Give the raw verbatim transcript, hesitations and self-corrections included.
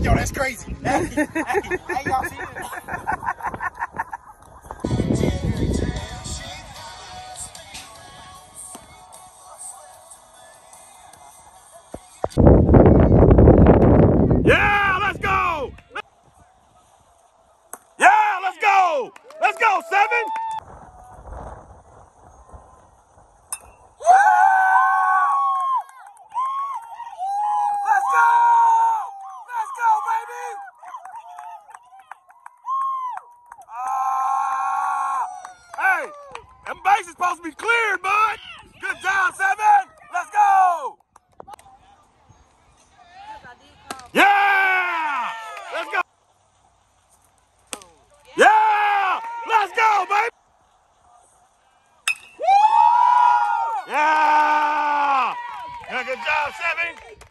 Yo, that's crazy. Hey, hey, hey, y'all see this? Yeah, let's go! Yeah, let's go! Let's go, seven! Let's go! Let's go, baby! Ah! Hey, them bases supposed to be cleared, bud! Good job, seven! Let's go! Yeah! Let's go! Yeah! Let's go, baby! Yeah! Yeah, good job, seven!